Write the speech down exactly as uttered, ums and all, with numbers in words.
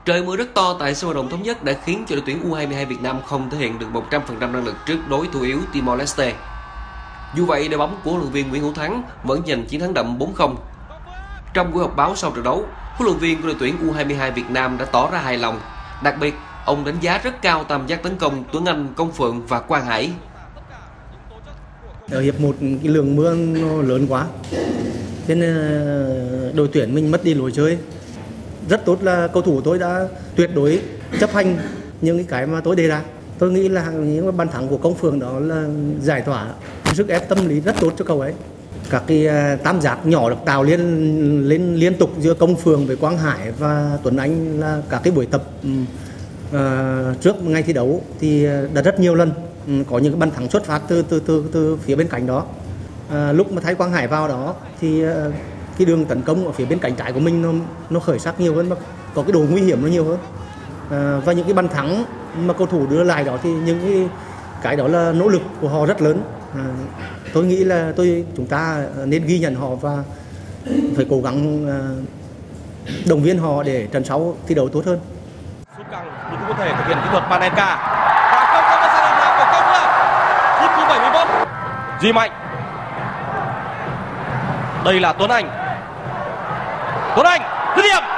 Trời mưa rất to tại sân vận động Thống Nhất đã khiến cho đội tuyển U hai mươi hai Việt Nam không thể hiện được một trăm phần trăm năng lực trước đối thủ yếu Timor-Leste. Dù vậy, đội bóng của huấn luyện viên Nguyễn Hữu Thắng vẫn giành chiến thắng đậm bốn không. Trong buổi họp báo sau trận đấu, huấn luyện viên của đội tuyển U hai mươi hai Việt Nam đã tỏ ra hài lòng. Đặc biệt, ông đánh giá rất cao tam giác tấn công Tuấn Anh, Công Phượng và Quang Hải. Ở hiệp một cái lượng mưa nó lớn quá, nên đội tuyển mình mất đi lối chơi. Rất tốt là cầu thủ tôi đã tuyệt đối chấp hành những cái mà tôi đề ra. Tôi nghĩ là những bàn thắng của Công Phượng đó là giải tỏa sức ép tâm lý rất tốt cho cậu ấy. Các cái tam giác nhỏ được tạo liên lên liên tục giữa Công Phượng với Quang Hải và Tuấn Anh là các cái buổi tập uh, trước ngày thi đấu thì đã rất nhiều lần um, có những cái bàn thắng xuất phát từ từ từ từ phía bên cạnh đó. Uh, lúc mà thay Quang Hải vào đó thì uh, cái đường tấn công ở phía bên cánh trái của mình nó nó khởi sắc nhiều hơn, có cái độ nguy hiểm nó nhiều hơn. À, và những cái bàn thắng mà cầu thủ đưa lại đó thì những cái cái đó là nỗ lực của họ rất lớn. À, tôi nghĩ là tôi chúng ta nên ghi nhận họ và phải cố gắng à, động viên họ để trận sau thi đấu tốt hơn. Sút căng nhưng cũng có thể thực hiện kỹ thuật Panenka và không có sai lầm nào của Công Phượng. Phút thứ bảy mươi mốt, Duy Mạnh. Đây là Tuấn Anh. Tuấn Anh dứt điểm.